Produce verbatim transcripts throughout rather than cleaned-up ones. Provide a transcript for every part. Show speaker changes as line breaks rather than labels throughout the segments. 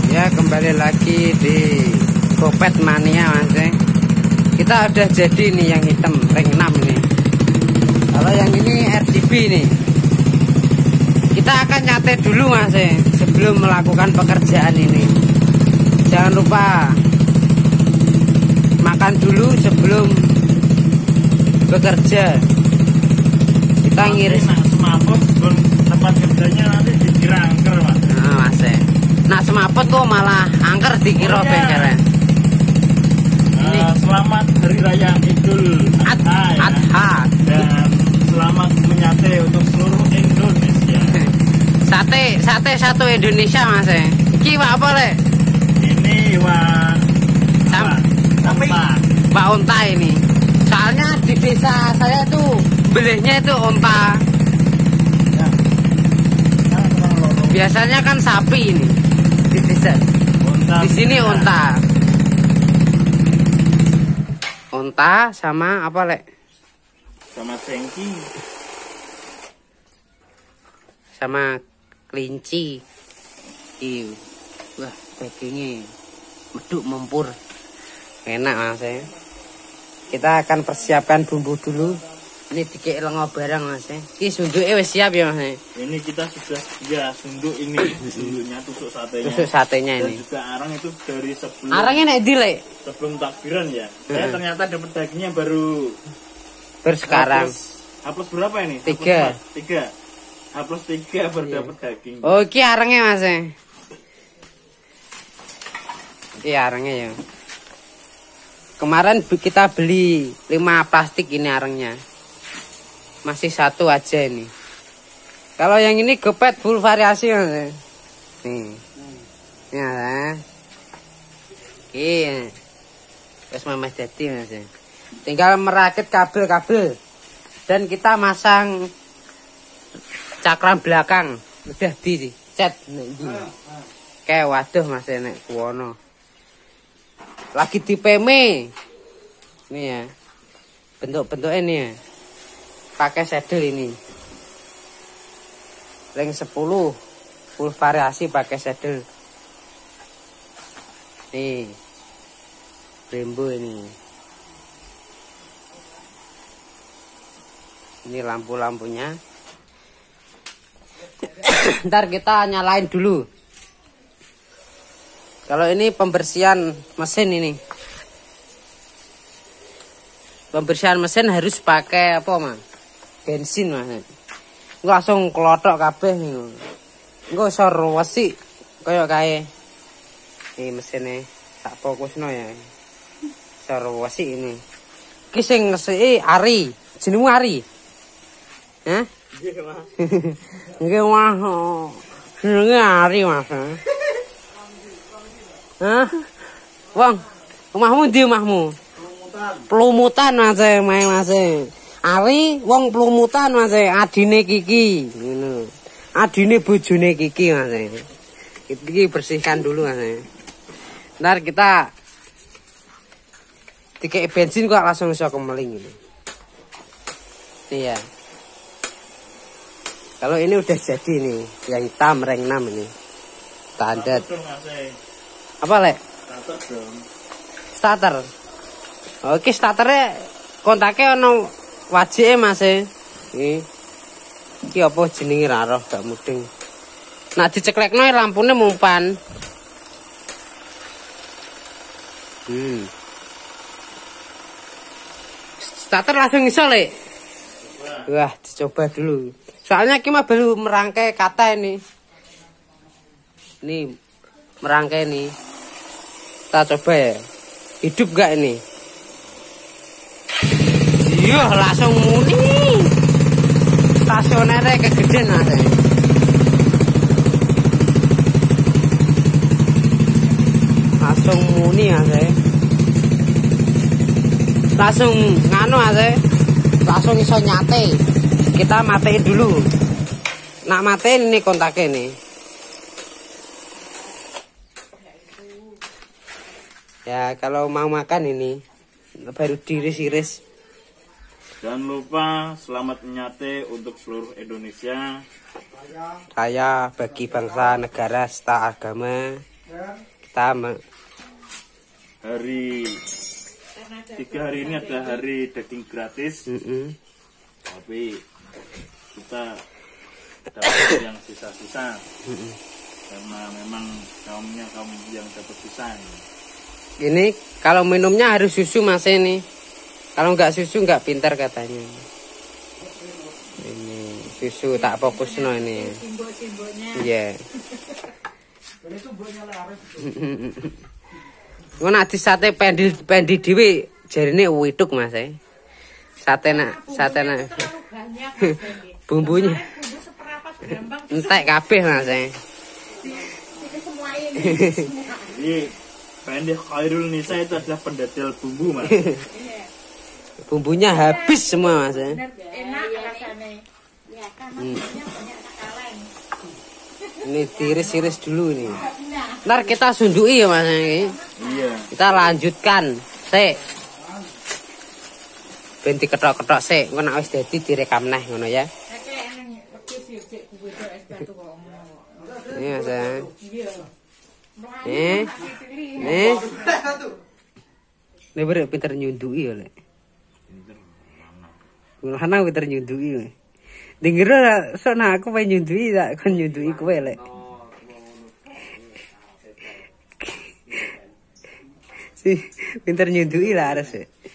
Ya, kembali lagi di Gopet Mania Mas. Kita udah jadi nih yang hitam ring enam ini. Kalau yang ini R G B nih. Kita akan nyate dulu Mas sebelum melakukan pekerjaan ini. Jangan lupa makan dulu sebelum bekerja. Kita ngiris
semaput sebelum tempat kerjanya nanti dikira angker Mas.
Nah Mas. Nak semaput kok malah angker dikira oh, bengkelnya.
Uh, selamat Hari Raya Idul Adha ya.
Adha.
Dan selamat menyate untuk seluruh Indonesia.
Sate, sate satu Indonesia Mas. Iki wak apa le?
Ini wak
Sam, tapi wak unta ini. Soalnya di desa saya tuh belinya itu unta. Ya. Biasanya kan sapi ini. Di desa. Unta. Di sini unta. Unta sama apa le?
Sama sengki.
Sama kelinci. Iu. Wah, dagingnya meduk mempur. Enak Mas ya. Kita akan persiapkan bumbu dulu. Ini dikek lengo barang Mas ya. Ini sunduknya wis siap ya Mas.
Ini kita sudah ya sunduk ini, sunduknya tusuk satenya.
Tusuk satenya ini.
Dan juga arang itu dari sebelum.
Arangnya nek ndi le?
Sebelum takbiran ya. Saya hmm. ternyata dapat dagingnya baru
baru sekarang.
H plus berapa ini?
Tiga.
Tiga. H plus tiga baru iya. Dapat daging.
Oh, ini arangnya Mas. Ini arangnya ya. Kemarin kita beli lima plastik ini arangnya. Masih satu aja ini. Kalau yang ini Gopet full variasi Mas. Nih. Ya. Oke. Wes Mas jadi Mas. Tinggal merakit kabel-kabel dan kita masang cakram belakang. Udah di cat nek iki. Kayak waduh Mas nek kuwono. Lagi di P M E. Ini ya. Bentuk-bentuk ini ya. Pakai saddle ini. Ring sepuluh full variasi pakai saddle. Nih. Brembo ini. Ini lampu-lampunya. Ntar kita nyalain dulu. Kalau ini pembersihan mesin ini. Pembersihan mesin harus pakai apa, Mas? Bensin, Mas. Engko langsung klothok kabeh niku. Engko iso resik kaya kae. Iki mesine tak fokusno ya. Iso resik ini. Iki sing ngesiki Ari. Jenengmu Ari. Hah?
Nggih, Mas.
Nggih, Mas. Jenenge Ari, Mas. Hah? Wong, omahmu ndi omahmu? Pelumutan Mas, main Mas. Ari wong pelumutan Mas, adine Kiki. Ngono. Adine bojone Kiki Mas. Iki bersihkan dulu Mas. Ntar kita dikek bensin kok langsung iso kemeling ini. Iya. Kalau ini udah jadi nih, yang hitam ring enam ini. Standar. Apa le?
Starter dong.
Starter. Oke, starternya kontaknya ono wajike Mas. Iki. Iki apa jenenge ra roh gak mudeng. Nak diceklekno lampune mumpan. Hmm. Starter langsung iso le. Wah, dicoba dulu. Soalnya kita baru merangkai kata ini. Ini merangkai ini. Kita coba ya. Hidup gak ini? Iya, langsung muni. Stasionernya kegedean Mas. Langsung muni Mas. Langsung nganu Mas. Langsung iso nyate. Kita matiin dulu. Nak matiin ini kontaknya nih. Ya kalau mau makan ini baru diiris-iris.
Jangan lupa selamat menyate untuk seluruh Indonesia.
Raya bagi bangsa negara serta agama. sama.
Hari tiga hari ini ada hari daging gratis.
Mm -mm.
Tapi kita dapat yang sisa-sisa. Mm -mm. Karena memang kaumnya kaum yang dapat sisa.
Ini kalau minumnya harus susu Mas ini. Kalau nggak susu nggak pintar katanya. Ini susu tak fokus no ini. Iya. Ngono ati sate pendi pendi dhewe jarine widuk Mas e. Sate nak sate nak. Bumbunya. Entek kabeh Mas e.
Ini Pendi Khairul Nisa itu adalah pendetail bumbu Mas.
Bumbunya habis semua Mas e.
Enak rasanya. Ya kan banyak kaleng.
Ini tiris-tiris dulu nih. Ntar kita sundui ya Mas ini.
Iya.
Kita lanjutkan. Sik. Ben diketok-ketok sik, engko nek wis dadi direkam neh ngono ya. Ini Mas. Eh. Eh. Nek berek pinter nyundui ya lek. Ngono pinter nyundui. Denger sok nah aku pengen nyundui tak kon nyundui kowe lek. Si pinter nyundui lah harus.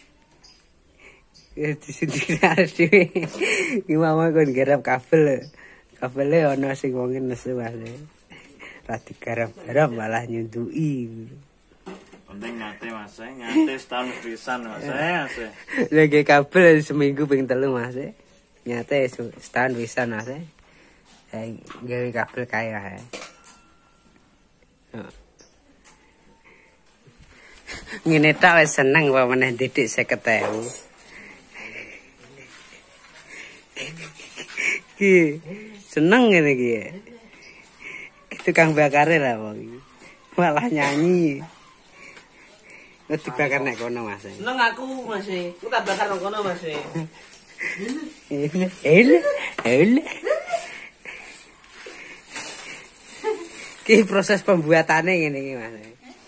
Ya disundui harus dhewe. Ki mama kon garap kabel. Kabele ono sing wong nesu Mas. Ra digarap-garap malah nyundui.
Penting nyate Mas, nyate setahun pisan Mas.
Lagi kabel seminggu ping telu Mas. Nyate setahun pisan Mas. Eh gawe kabel kaya ya. Ngene tak wis seneng wae meneh didik seket ewu. Ki seneng ngene iki. Tukang bakare lah wong iki. Malah nyanyi. Wis dibakar nek kono Mas.
Seneng aku Mas. Ku tak bakar nang kono Mas.
Ele ele ele. Ki proses pembuatannya ngene iki Mas.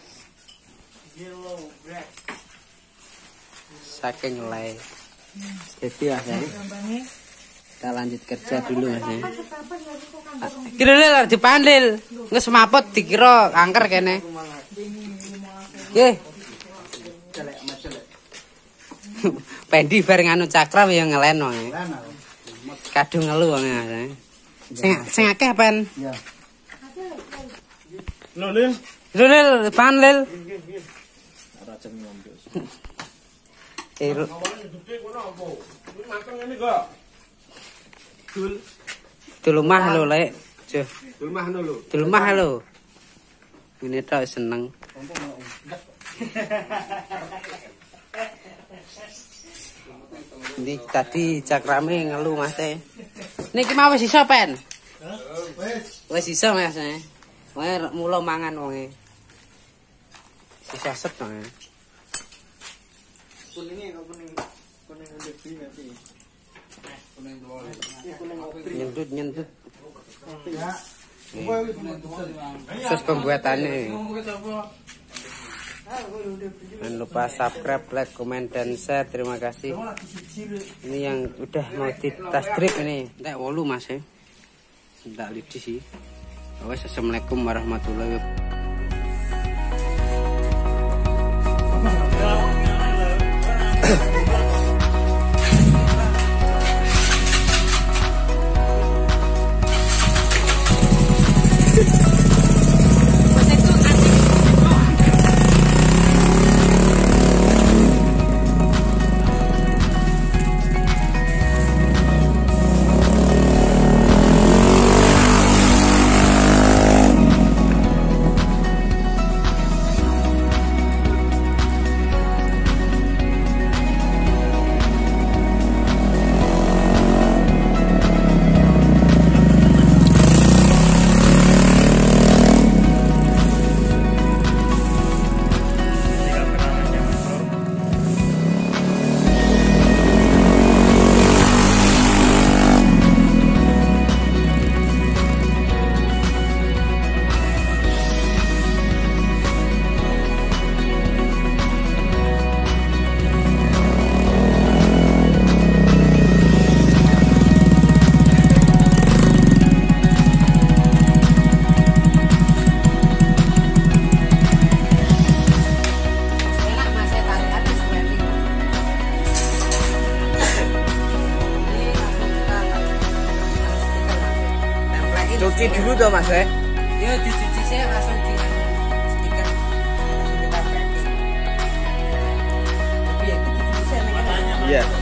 Saking lay. Jadi Mas. Kita lanjut kerja dulu Mas. Kira lho dipandil. Wis maput dikira kanker kene. Nggih. Pendi bareng anu cakram ya ngeleno. Kadung ngelu wong Mas. Sing sing akeh pen. Iya.
Lho, Lil.
Lil, pan Lil.
Ora jeng ngombe.
Eh, di rumah lho lek. Di rumah lho. Di rumah lho. Ini tok seneng. Ini tadi cakrame ngelu Mas e. Niki mau wis iso pen? Wis. Wis iso Mas e. Wae mulo mangan wonge. Sisa set nang. Kuningnya kok kuning kuning lebih nanti. Kuning dua. Nyentut nyentut. Ya. Proses pembuatannya. Jangan lupa subscribe, like, komen, dan share. Terima kasih. Ini yang udah mau ditas strip ini. Entek wolu Mas ya. Entek lidi sih. Assalamualaikum warahmatullahi wabarakatuh.
Cuci dulu toh Mas eh.
Ya dicuci saya langsung di stiker kita pakai. Tapi ya itu dicuci saya.
Makanya,
Iya.
Mas,